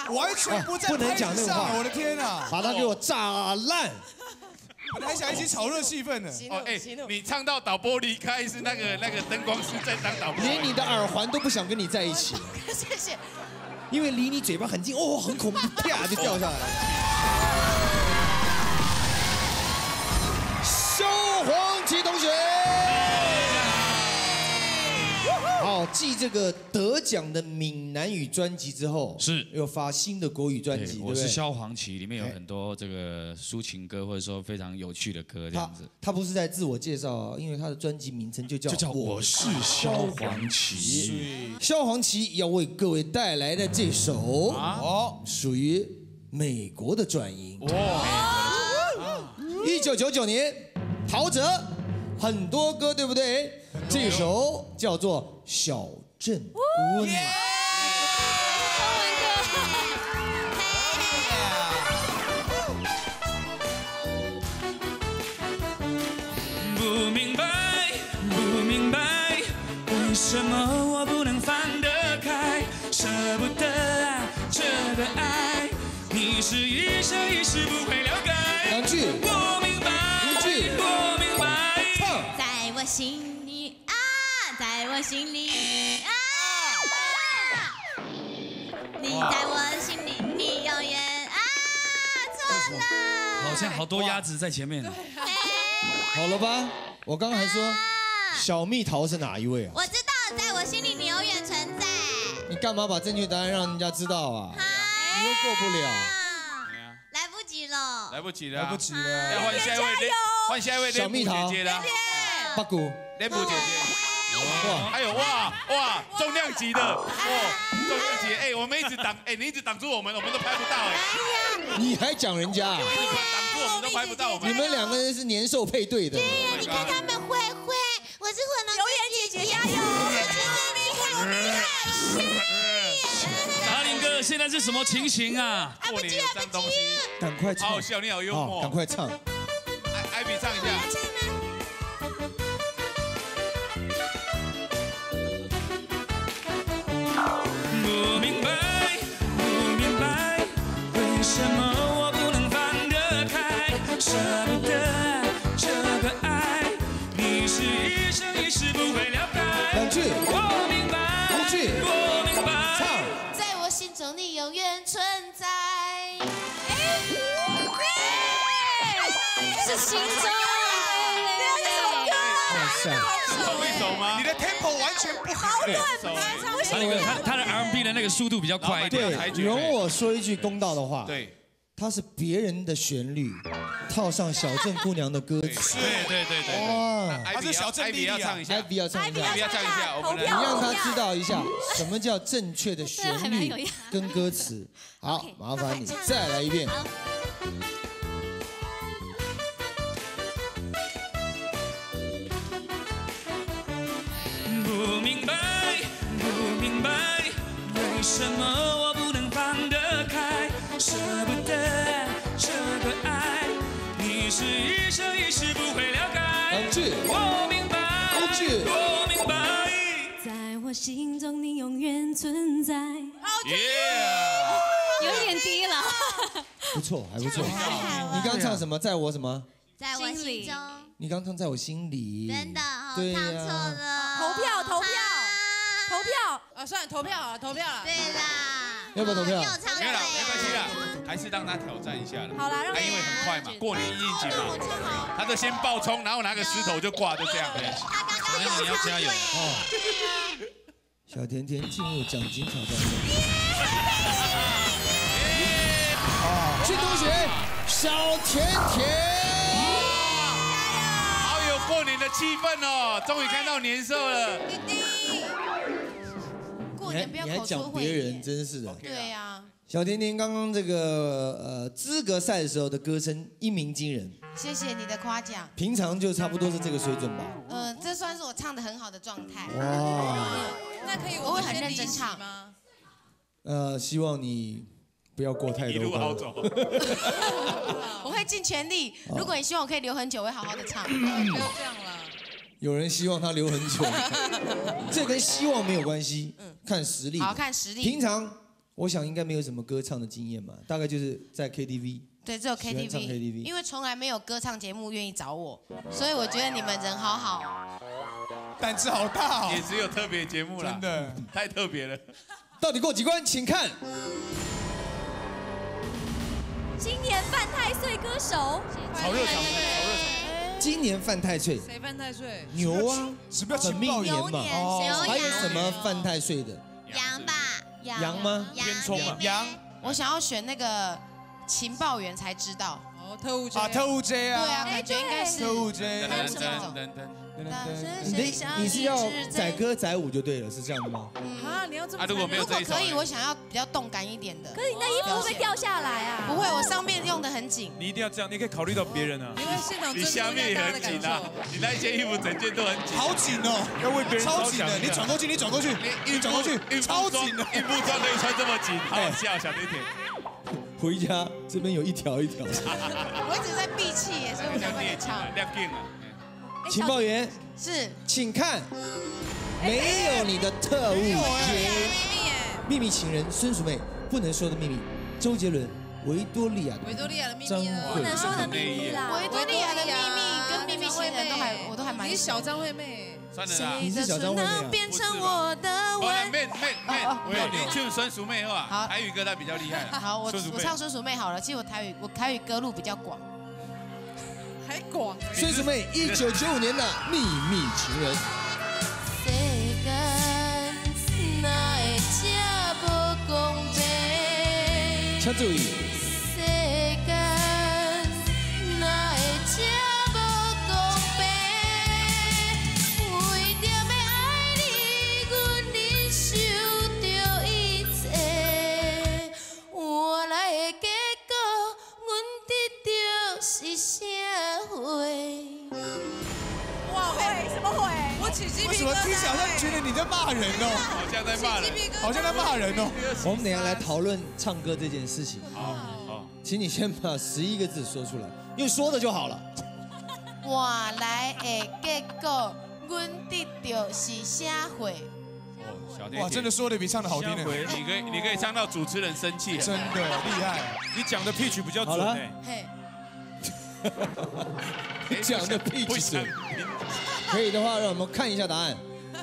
完全不在不能讲那个话， 我的天啊！ 把它给我炸烂。 本来想一起炒热气氛的。 哦，哎，你唱到导播离开是那个灯光师在当导播， 连你的耳环都不想跟你在一起。 谢谢。 因为离你嘴巴很近，哦，很恐怖，啪就掉下来了。萧煌奇同学。好，继这个得奖的闽南语专辑之后， 是又发新的国语专辑，对不对？ 我是萧煌奇，里面有很多这个抒情歌，或者说非常有趣的歌，这样子。 他不是在自我介绍，因为他的专辑名称就叫我是萧煌奇。 萧煌奇要为各位带来的这首属于美国的转音。1999年，陶喆很多歌，对不对？这首叫做《小镇姑娘》。 不明白，不明白，为什么我不能放得开，舍不得啊这个爱，你是一生一世不会了解。 两句。 不明白， 一句。 不明白。 唱。 在我心里啊，在我心里啊，你在我心里，你永远啊，错了。 好像好多鸭子在前面。 好了吧？我刚刚还说小蜜桃是哪一位啊？ 我知道，在我心里你永远存在。 你干嘛把正确答案让人家知道啊？你又过不了。 来不及了， 来不及了， 来不及了， 要换下一位，换下一位小蜜桃姐姐的， 八姑， 雷普姐姐，哇，还有哇，重量级的，重量级，哎，我们一直挡，哎，你一直挡住我们都拍不到，哎， 你还讲人家？ 挡住我们都拍不到，我们。 你们两个人是年兽配对的。 对呀，你看他们会，我是火龙姐姐，加油！ 达林哥，现在是什么情形啊？ 过年的脏东西， 赶快唱， 好好笑，你好幽默， 赶快唱。 艾比唱一下。 不明白，不明白，为什么我不能放得开，舍不得这个爱，你是一生一世不会了解。 两句。 我明白， 一句。 我明白。 唱。 在我心中你永远存在。是心中。 手一手吗？ 你的 tempo 完全不好。 他的 R&B 的那个速度比较快一点。 对，容我说一句公道的话。 对。 它是别人的旋律，套上小镇姑娘的歌词。 对。 哇， 他是小镇弟弟啊。 艾比要唱一下， 我们你让他知道一下什么叫正确的旋律跟歌词。好，麻烦你再来一遍。 不明白，不明白，为什么我不能放得开，舍不得这个爱，你是一生一世不会了解。 两句。 我明白， 一句。 我明白， 在我心中你永远存在。 有点低了。 不错，还不错。你刚唱什么？在我什么？ 在我心中。 你刚唱在我心里。 真的， 对呀。 唱错了。 投票，算了，投票了。 对啦。 要不要投票？ 没有了，没关系啦，还是让他挑战一下了。 好啦， 因为很快嘛，过年应景嘛，他就先爆冲，然后拿个石头就挂，就这样。 小甜甜你要加油哦。小甜甜进入奖金挑战赛。俊同学，小甜甜。 好有过年的气氛哦，终于看到年兽了。 过年不要你还讲别人，真是的。 对呀。 小甜甜刚刚这个资格赛的时候的歌声一鸣惊人。 谢谢你的夸奖。 平常就差不多是这个水准吧。 这算是我唱的很好的状态。 哇。 那可以， 我会很认真唱吗？ 希望你不要过太多。 一路好走。 我会尽全力。如果你希望我可以留很久，我会好好的唱。 不要这样了。 有人希望他留很久，这跟希望没有关系，看实力。 好看实力。 平常我想应该没有什么歌唱的经验嘛，大概就是在 KTV。 对，只有喜欢唱 KTV 因为从来没有歌唱节目愿意找我，所以我觉得你们人好好。 胆子好大哦。 也只有特别节目啦， 真的太特别了。 到底过几关？请看。 今年犯太岁歌手， 炒热场， 今年犯太岁， 谁犯太岁？ 牛啊， 什么叫本命年嘛。 牛还有羊什么犯太岁的？ 羊吧， 羊吗？ 羊烟囱啊羊我想要选那个情报员才知道。 哦，特务 J 啊，特务 J 啊， 对啊，感觉应该是。 特务 J。 你是要载歌载舞就对了，是这样的吗？ 啊，你要这么如果没有如果可以，我想要比较动感一点的。 可是你那衣服会不会掉下来啊？ 不会，我上面用的很紧。 你一定要这样，你可以考虑到别人啊。 因为现场你下面也很紧啊，你那一件衣服整件都很紧， 好紧哦， 要为别人超紧的， 着想一下你转过去，你转过去，你转过去，超紧的。 孕妇装可以穿这么紧，好好笑，小甜甜。 回家这边有一条一条。 我一直在闭气耶，所以我才会唱。 亮劲啊！ 情报员， 是请看，没有你的特务秘 J， 密耶， 秘密情人孙淑妹不能说的秘密，周杰伦，维多利亚的维多利亚的秘张密呢？ 惠不能说的秘密啦。 维多利亚的秘密跟秘密情人我都还蛮。 你是小张惠妹。 算了啦， 你是小张惠妹啊？ 变成我的吻。 妹，我有你唱孙淑妹好吧？台语歌她比较厉害。 好，我唱孙淑妹好了。其实我台语歌路比较广。 还广。 孙淑妹1995年的《秘密情人》。 世间哪会这无公平？ 请注意。 世间哪会这无公平？为着要爱你，阮忍受着一切。换来的结果，阮得到是啥货？ 哇，会什么会？我起鸡皮疙瘩。 为什么听起来好像觉得你在骂人哦？ 好像在骂人， 好像在骂人哦。 我们等一下来讨论唱歌这件事情。 好， 请你先把11个字说出来，用说的就好了。 换来的结果，阮得到是啥货？ 哦，小甜甜， 哇，真的说的比唱的好听呢。 你可以唱到主持人生气， 真的厉害。 你讲的 pitch 比较准好了哎。 嘿， 讲的屁不想准，可以的话，让我们看一下答案。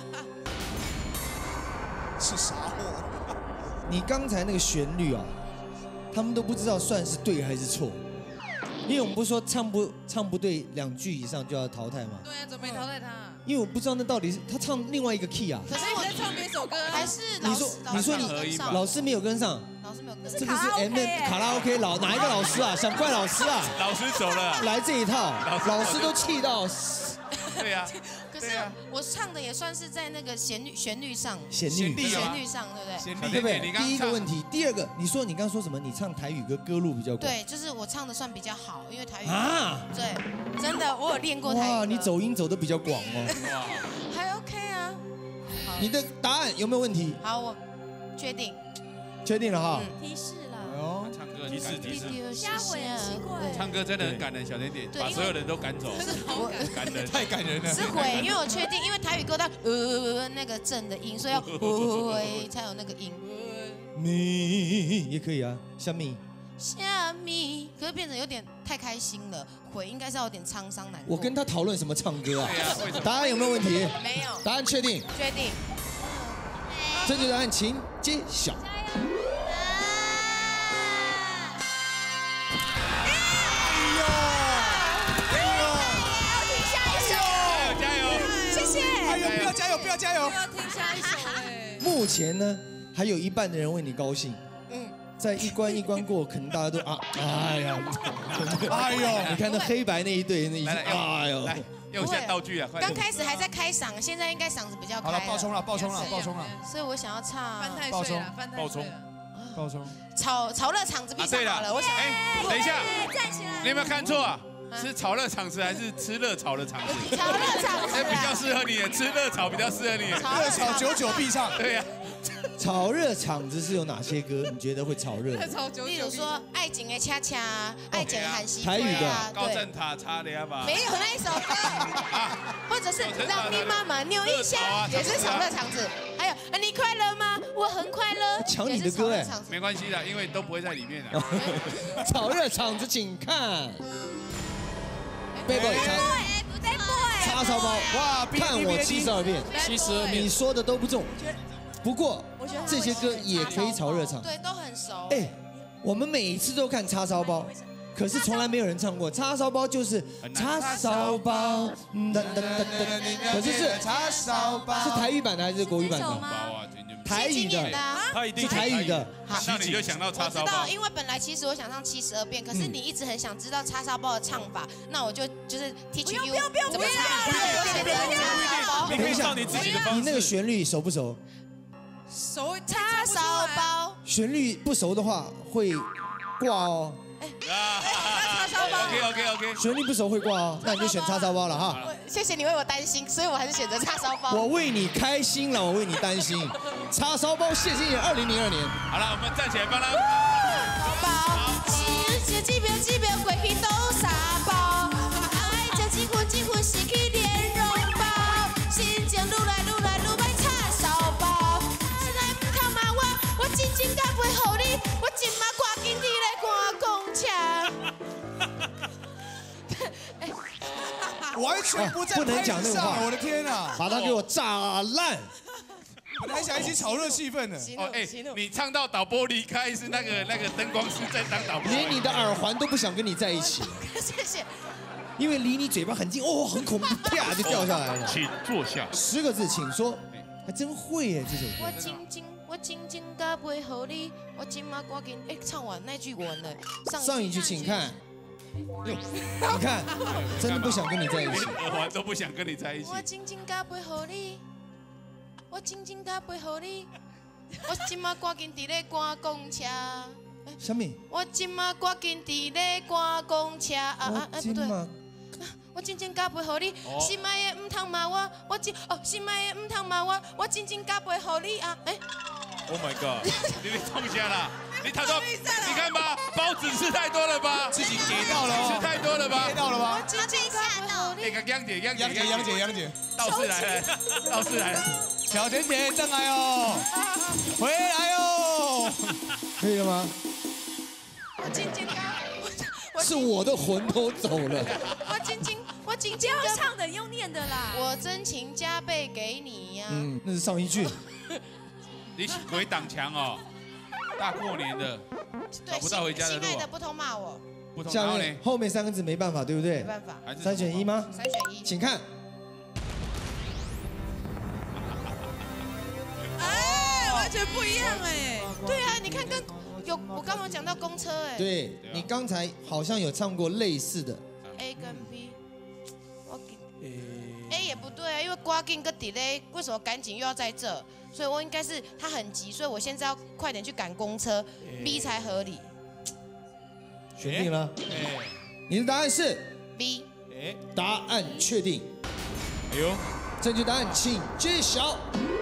是啥货？ 你刚才那个旋律啊，他们都不知道算是对还是错，因为我们不是说唱不对2句以上就要淘汰吗？ 对啊，怎么没淘汰他？ 因为我不知道那到底是他唱另外一个 key 啊。 可是我你在唱别首歌啊？ 还是你说你老师没有跟上， 老师没有跟上这个是 M 卡拉 OK 哪一个老师啊？想怪老师啊？ 老师走了， 来这一套，老师都气到。 对呀， 可是我唱的也算是在那个旋律上， 旋律旋律啊旋律上，对不对？ 贤对不对你？刚第一个问题，第二个，你说你刚说什么？你唱台语歌歌路比较广。 对，就是我唱的算比较好，因为台语啊， 对，真的我有练过台语歌。 哇，你走音走的比较广哦。 还 OK 啊。 你的答案有没有问题？ 好，我确定。 确定了哈。 提示了， 哦， 唱歌提示， 下回很奇怪。 唱歌真的很感人，小甜甜对把所有人都赶走，感人， 太感人了。 是回，因为我确定，因为台语歌它那个正的音，所以要回才有那个音。 你也可以啊，下面。 虾米，可是变成有点太开心了，回应该是要有点沧桑难过。 我跟他讨论什么唱歌啊对啊为什么？ 答案有没有问题？ 没有答案确定。 确定。 正确答案请揭晓。 加油！ 谢谢。 哎呦，不要加油，不要加油！ 要听下一首哎。 目前呢，还有一半的人为你高兴。 嗯， 在一关一关过，可能大家都啊，哎呀， 哎呦， 你看那黑白那一对，那一来哎呦， 来，用一下道具啊，快点！ 刚开始还在开嗓，现在应该嗓子比较开好了，爆冲了，爆冲了，爆冲了， 所以我想要唱翻太爆冲岁了，翻太岁了。 爆冲！ 炒热场子闭上好了。我想， 哎，等一下， 站起来。 你有没有看错啊？是炒热场子还是吃热炒的场子？ 炒热场子哎，比较适合你，吃热炒比较适合你。 热炒99必唱。 对呀， 炒热场子是有哪些歌？你觉得会炒热？ 超久， 例如说《爱情的恰恰》《爱情的韩熙台语的高正塔差的呀吧？ 没有那一首歌，或者是让你妈妈扭一下，也是炒热场子。还有你快乐吗？ 我很快乐。 抢你的歌哎， 没关系的，因为都不会在里面的。 炒热场子，请看。贝贝叉烧包，哇！看我72遍，72遍，你说的都不中。不过这些歌也可以炒热场， 对，都很熟。 哎，我们每一次都看叉烧包。 可是从来没有人唱过叉烧包，就是叉烧包，可是是叉烧包，是台语版的还是国语版的？台语的，是台语的。 那你就想到叉烧包。 我知道，因为本来其实我想唱72遍，可是你一直很想知道叉烧包的唱法，那我就是 teach you 怎么唱，我选择叉烧包。 你可以照你自己的方式。 你那个旋律熟不熟？ 熟， 叉烧包。 旋律不熟的话会挂哦。 叉烧包 OK。 旋律不熟会挂哦，那你就选叉烧包了哈。 谢谢你为我担心，所以我还是选择叉烧包。 我为你开心了，我为你担心。叉烧包谢金燕，2002年。 好了，我们站起来帮他。 包，几秒过去倒沙包，爱将几分失去莲蓉包，心情愈来愈歹叉烧包。实在唔通骂我真正甲袂好你，我今嘛赶紧伫咧赶公车。 完全不在能讲那个话， 我的天啊！ 把它给我炸烂！ 本来想一起炒热气氛的。 哦，哎，你唱到导播离开是那个灯光师在当导播， 连你的耳环都不想跟你在一起。 谢谢。 因为离你嘴巴很近，哦，很恐怖，啪就掉下来了。 请坐下。 10个字，请说。还真会耶，这首歌。 我静静甲袂好你，我今嘛赶紧唱完那句完了。 上一句请看。 你看，真的不想跟你在一起， 耳环都不想跟你在一起。 我静静甲袂好你，我静静甲袂好你，我今嘛赶紧伫咧赶公车。 什么？ 我今嘛赶紧伫咧赶公车不对。我静静甲袂好你，心爱的唔通骂我，心爱的唔通骂我，我静静甲袂好你啊！ Oh my god！ 你痛下啦！他说，你看吧，包子吃太多了吧？ 自己给到了， 吃太多了吧？ 给到了吧？ 他被吓到。 那个杨姐，道士来了， 小甜甜上来哦，回来哦， 可以了吗？ 我静静是我的魂都走了。 我静静要唱的用念的啦。 我真情加倍给你呀。 那是上一句。 你鬼挡墙哦。 大过年的，找不到回家的路。 心爱的不通骂我。 不通。 下面后面3个字没办法，对不对？ 没办法。 3选1吗？ 3选1。 请看。 哎，完全不一样哎。 对啊，你看我刚刚讲到公车哎。 对，你刚才好像有唱过类似的。 A 跟 B， A 也不对啊，因为刮紧跟 delay， 为什么赶紧又要在这？ 所以我应该是他很急，所以我现在要快点去赶公车 ，B 才合理。 选定了。你的答案是 B。 答案确定。 哎呦， 正确答案请揭晓。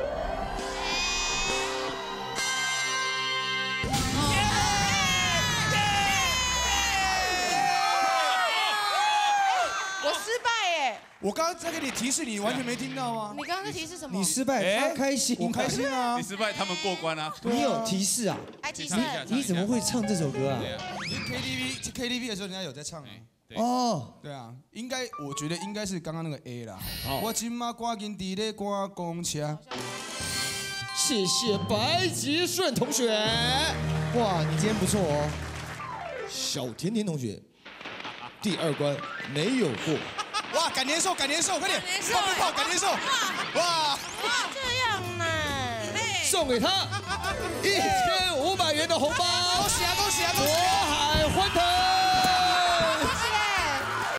我失败哎！ 我刚刚在给你提示，你完全没听到吗？ 你刚刚的提示什么？ 你失败，他开心， 我开心啊！ 你失败，他们过关啊！ 你有提示啊？你怎么会唱这首歌啊？ 你 KTV 的时候，人家有在唱啊。 哦， 对啊，我觉得应该是刚刚那个 A 啦。 好， 我今嘛赶紧伫咧赶公车。 谢谢白吉顺同学。哇，你今天不错哦。小甜甜同学，第2关没有过。 哇，赶年兽，快点！报赶年兽！哇， 这样呢？ 送给他1500元的红包。 恭喜啊！